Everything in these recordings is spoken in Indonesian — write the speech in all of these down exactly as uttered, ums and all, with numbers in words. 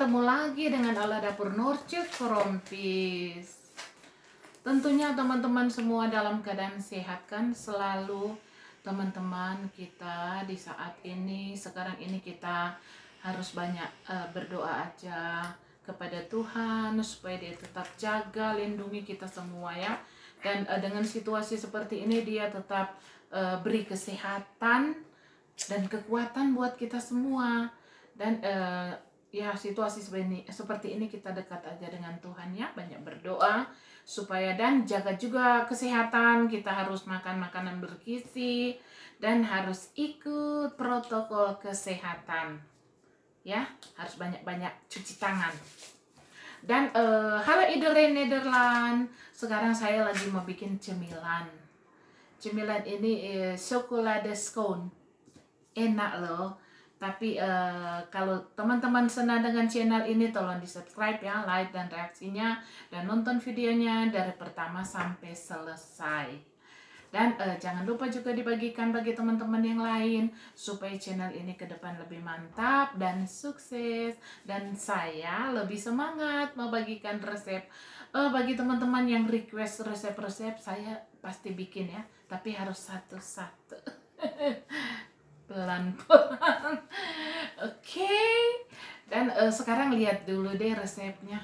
ketemu lagi dengan Ala Dapur Nurcit Krompis. Tentunya teman-teman semua dalam keadaan sehat kan selalu. Teman-teman kita di saat ini, sekarang ini kita harus banyak uh, berdoa aja kepada Tuhan supaya dia tetap jaga, lindungi kita semua ya. Dan uh, dengan situasi seperti ini dia tetap uh, beri kesehatan dan kekuatan buat kita semua. Dan uh, ya situasi seperti ini, seperti ini kita dekat aja dengan Tuhan ya, banyak berdoa supaya dan jaga juga kesehatan. Kita harus makan makanan bergizi dan harus ikut protokol kesehatan ya, harus banyak-banyak cuci tangan. Dan uh, halo iedereen Nederland, sekarang saya lagi mau bikin cemilan. Cemilan ini uh, chocolade scone, enak loh. Tapi uh, kalau teman-teman senang dengan channel ini, tolong di subscribe ya, like dan reaksinya, dan nonton videonya dari pertama sampai selesai. Dan uh, jangan lupa juga dibagikan bagi teman-teman yang lain supaya channel ini ke depan lebih mantap dan sukses. Dan saya lebih semangat membagikan resep. Uh, bagi teman-teman yang request resep-resep, saya pasti bikin ya, tapi harus satu-satu. Pelan-pelan. Oke, okay. Dan uh, sekarang lihat dulu deh resepnya.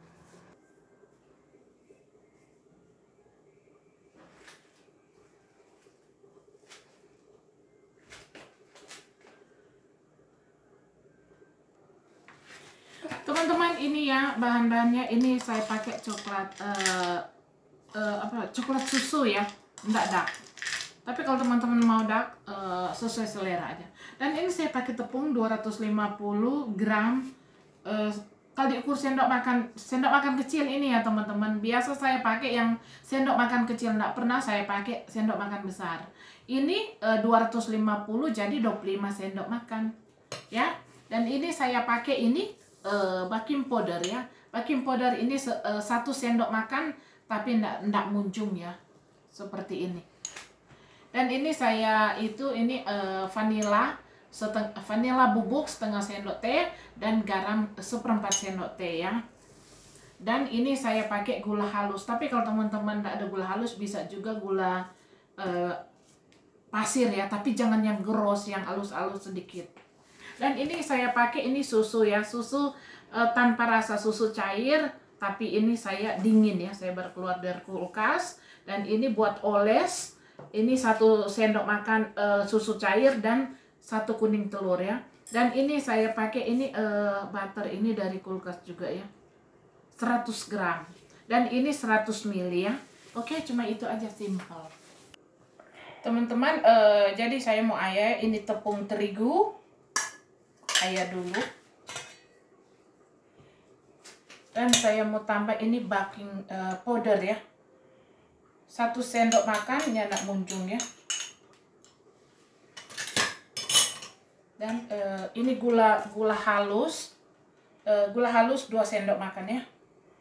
Teman-teman, ini ya bahan-bahannya. Ini saya pakai coklat uh, uh, apa coklat susu ya, enggak dark. Tapi kalau teman-teman mau dark, uh, sesuai selera aja. Dan ini saya pakai tepung dua ratus lima puluh gram. Uh, kalau diukur sendok makan, sendok makan kecil ini ya teman-teman. Biasa saya pakai yang sendok makan kecil, enggak pernah saya pakai sendok makan besar. Ini uh, dua ratus lima puluh jadi dua puluh lima sendok makan. Ya. Dan ini saya pakai ini uh, baking powder ya. Baking powder ini uh, satu sendok makan, tapi enggak enggak muncung ya. Seperti ini. Dan ini saya itu ini uh, vanila setengah vanila bubuk setengah sendok teh dan garam seperempat sendok teh ya. Dan ini saya pakai gula halus. Tapi kalau teman-teman tidak ada gula halus bisa juga gula uh, pasir ya. Tapi jangan yang gross, yang halus-halus sedikit. Dan ini saya pakai ini susu ya, susu uh, tanpa rasa, susu cair. Tapi ini saya dingin ya, saya baru keluar dari kulkas. Dan ini buat oles. Ini satu sendok makan uh, susu cair dan satu kuning telur ya. Dan ini saya pakai ini uh, butter ini dari kulkas juga ya, seratus gram. Dan ini seratus mililiter ya. Oke, cuma itu aja, simple. Teman-teman, uh, jadi saya mau ayak ini tepung terigu. Ayak dulu. Dan saya mau tambah ini baking uh, powder ya. Satu sendok makan, ya nak muncung ya. Dan uh, ini gula gula halus, uh, gula halus dua sendok makan ya.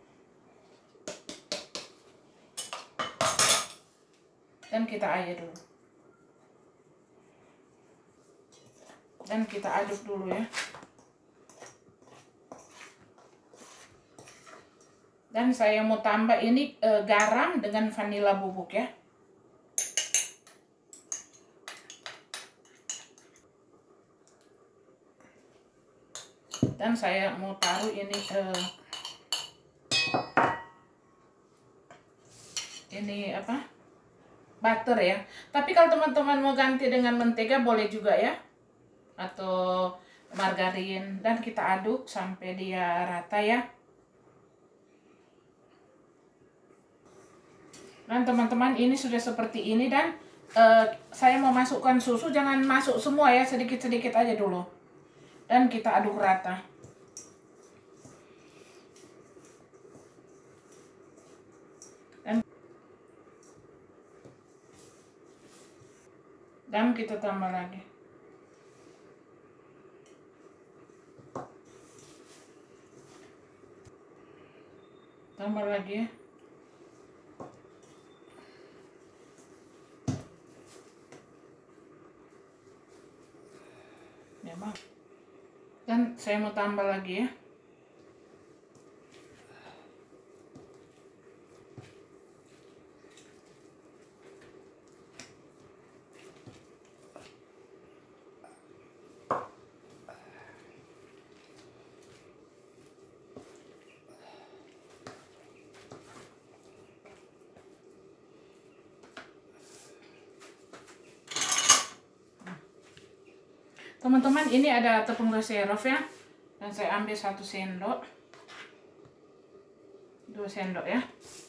Dan kita air dulu. Dan kita aduk dulu ya. Dan saya mau tambah ini e, garam dengan vanila bubuk ya. Dan saya mau taruh ini e, ini apa? Butter ya. Tapi kalau teman-teman mau ganti dengan mentega boleh juga ya. Atau margarin. Dan kita aduk sampai dia rata ya. Dan teman-teman, ini sudah seperti ini. Dan uh, saya mau masukkan susu, jangan masuk semua ya, sedikit-sedikit aja dulu. Dan kita aduk rata. Dan, dan kita tambah lagi. Tambah lagi ya. Memang. Dan saya mau tambah lagi ya. Teman-teman, ini ada tepung reserve ya, dan saya ambil satu sendok, dua sendok ya.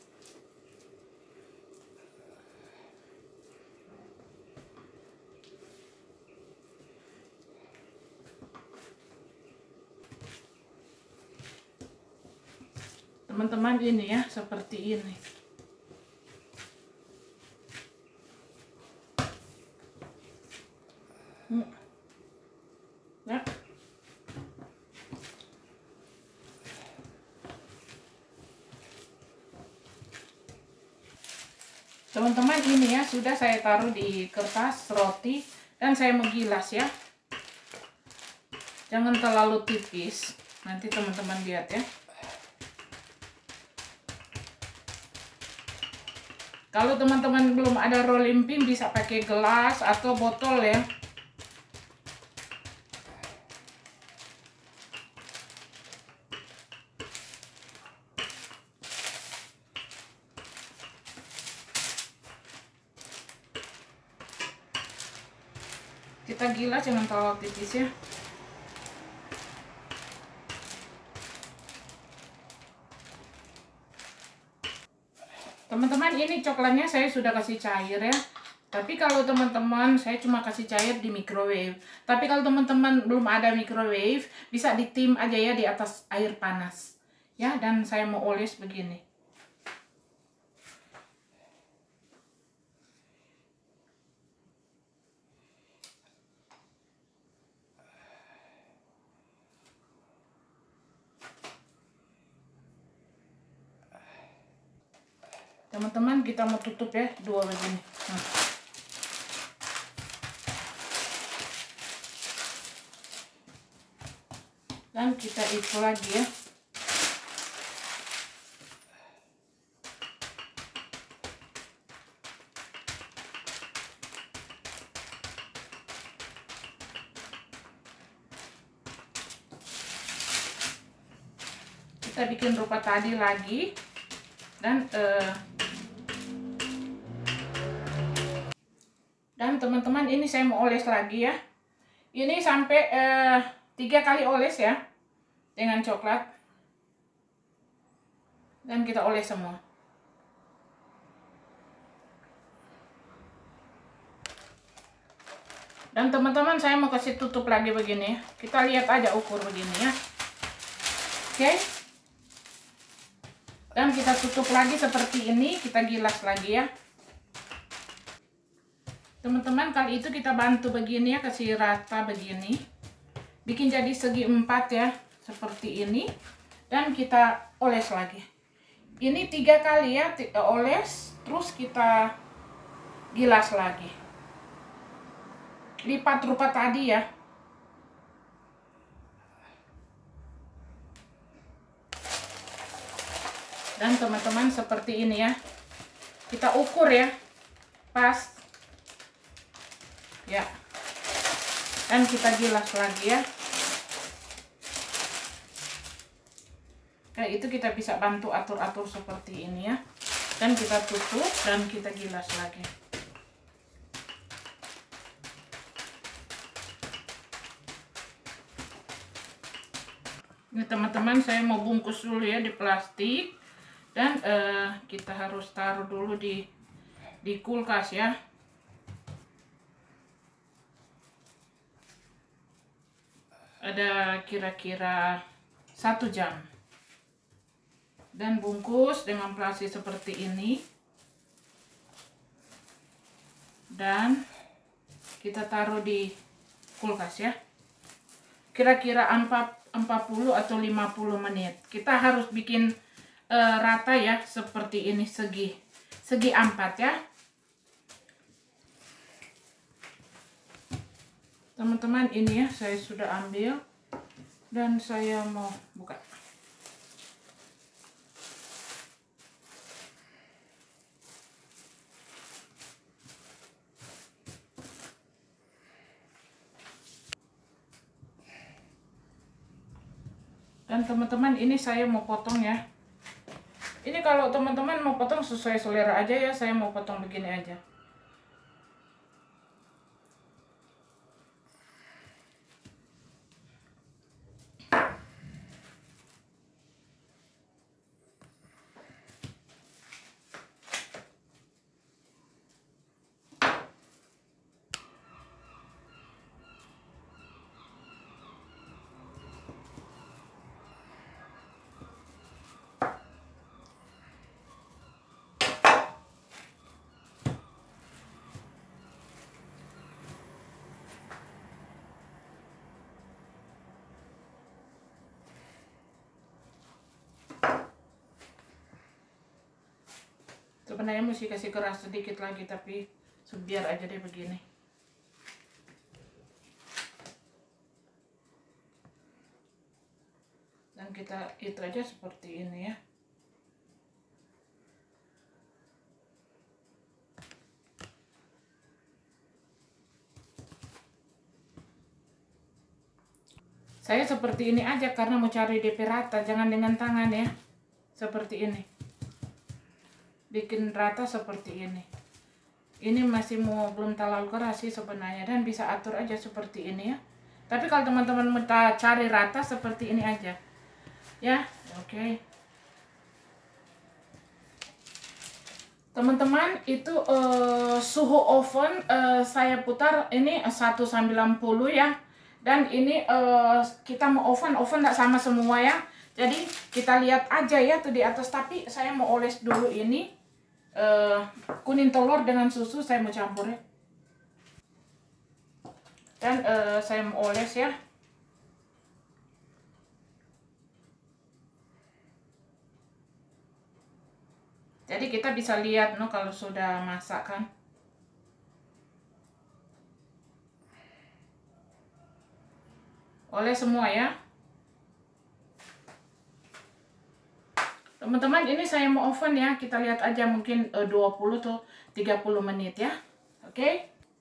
Teman-teman, ini ya, seperti ini. Hmm. Ya. Teman-teman, ini ya sudah saya taruh di kertas roti dan saya mau gilas ya. Jangan terlalu tipis. Nanti teman-teman lihat ya. Kalau teman-teman belum ada rolling pin bisa pakai gelas atau botol ya. Kita gilas jangan terlalu tipis ya. Teman-teman, ini coklatnya saya sudah kasih cair ya. Tapi kalau teman-teman, saya cuma kasih cair di microwave. Tapi kalau teman-teman belum ada microwave, bisa ditim aja ya di atas air panas. Ya, dan saya mau oles begini. Teman-teman, kita mau tutup ya, dua begini. Nah. Dan kita itu lagi ya. Kita bikin rupa tadi lagi. Dan eh, dan teman-teman, ini saya mau oles lagi ya. Ini sampai eh, tiga kali oles ya dengan coklat. Dan kita oles semua. Dan teman-teman, saya mau kasih tutup lagi begini ya. Kita lihat aja ukur begini ya. Oke. Dan kita tutup lagi seperti ini. Kita gilas lagi ya. Teman-teman, kali itu kita bantu begini ya, kasih rata begini. Bikin jadi segi empat ya, seperti ini. Dan kita oles lagi. Ini tiga kali ya, oles. Terus kita gilas lagi. Lipat rupa tadi ya. Dan teman-teman, seperti ini ya. Kita ukur ya. Pas. Ya, dan kita gilas lagi ya. Kayak itu kita bisa bantu atur-atur seperti ini ya. Dan kita tutup dan kita gilas lagi. Ini teman-teman, saya mau bungkus dulu ya di plastik. Dan eh, kita harus taruh dulu di di kulkas ya. Ada kira-kira satu jam. Dan bungkus dengan plastik seperti ini. Dan kita taruh di kulkas ya. Kira-kira empat puluh atau lima puluh menit. Kita harus bikin uh, rata ya, seperti ini, segi segi empat ya. Teman-teman, ini ya saya sudah ambil dan saya mau buka. Dan teman-teman, ini saya mau potong ya. Ini kalau teman-teman mau potong sesuai selera aja ya, saya mau potong begini aja. sebenarnya mesti kasih keras sedikit lagi, tapi biar aja deh begini. Dan kita itu aja seperti ini ya. Saya seperti ini aja karena mau cari D P rata, jangan dengan tangan ya. Seperti ini. Bikin rata seperti ini. Ini masih mau belum terlalu keras sih sebenarnya, dan bisa atur aja seperti ini ya. Tapi kalau teman-teman mau cari rata seperti ini aja. Ya, oke. Okay. Teman-teman, itu uh, suhu oven uh, saya putar ini seratus sembilan puluh ya. Dan ini uh, kita mau oven, oven nggak sama semua ya. Jadi kita lihat aja ya tuh di atas. Tapi saya mau oles dulu ini uh, kuning telur dengan susu, saya mau campur ya. Dan uh, saya mau oles ya. Jadi kita bisa lihat no kalau sudah masak kan. Oleh semua ya. Teman-teman, ini saya mau oven ya. Kita lihat aja mungkin uh, dua puluh atau tiga puluh menit ya. Oke. Okay?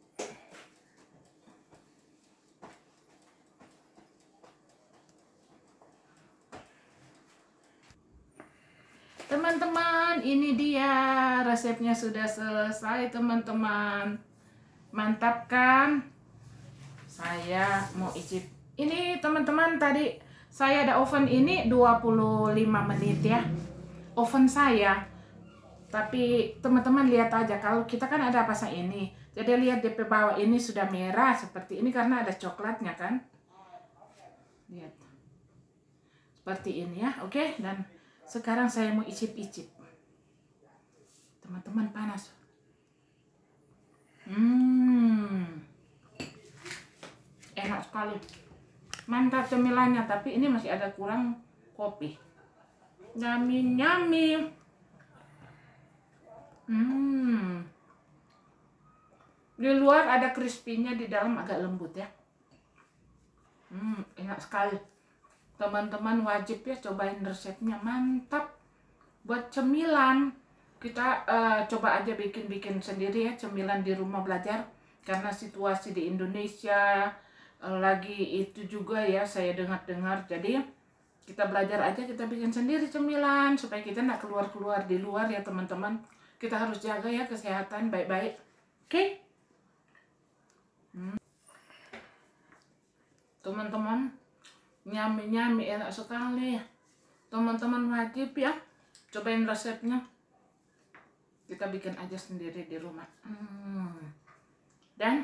Teman-teman, ini dia resepnya sudah selesai teman-teman. Mantap kan? Saya mau icip. Ini teman-teman, tadi saya ada oven ini dua puluh lima menit ya. Oven saya. Tapi teman-teman lihat aja, kalau kita kan ada pasang ini. Jadi lihat D P bawah ini sudah merah seperti ini karena ada coklatnya kan. Lihat. Seperti ini ya, oke. Dan sekarang saya mau icip-icip. Teman-teman, panas. Hmm. Enak sekali. Mantap cemilannya, tapi ini masih ada kurang kopi. Nyami nyami. Hmm. Di luar ada crispy-nya, di dalam agak lembut ya. Hmm, enak sekali. Teman-teman wajib ya cobain resepnya, mantap. Buat cemilan, kita uh, coba aja bikin-bikin sendiri ya cemilan di rumah belajar. Karena situasi di Indonesia lagi itu juga ya, saya dengar-dengar. Jadi kita belajar aja, kita bikin sendiri cemilan supaya kita nggak keluar-keluar di luar ya teman-teman. Kita harus jaga ya kesehatan baik-baik. Oke? Okay? Hmm. Teman-teman, nyami-nyami enak sekali. Teman-teman wajib ya cobain resepnya. Kita bikin aja sendiri di rumah. Hmm. Dan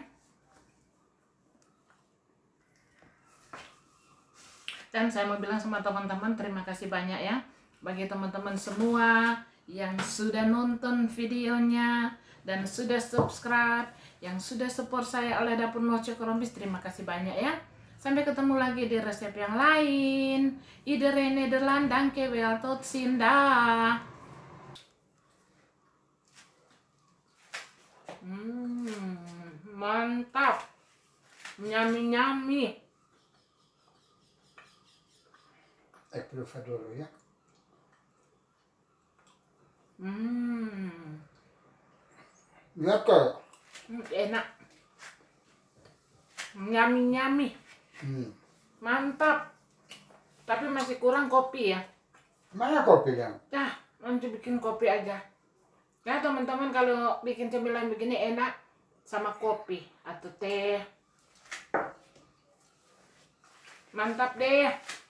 Dan saya mau bilang sama teman-teman, terima kasih banyak ya. Bagi teman-teman semua yang sudah nonton videonya, dan sudah subscribe, yang sudah support saya oleh Dapur Noce Korompis, terima kasih banyak ya. Sampai ketemu lagi di resep yang lain. Iedereen Nederland, dankjewel, tot ziens, dah. Hmm, mantap. Nyami-nyami. Ik proef dulu ya. Hmm. Lekker. Hmm, enak. Nyami-nyami. Hmm. Mantap. Tapi masih kurang kopi ya. Mana kopinya? Ya, nanti bikin kopi aja. Ya teman-teman, kalau bikin cemilan begini enak sama kopi atau teh. Mantap deh.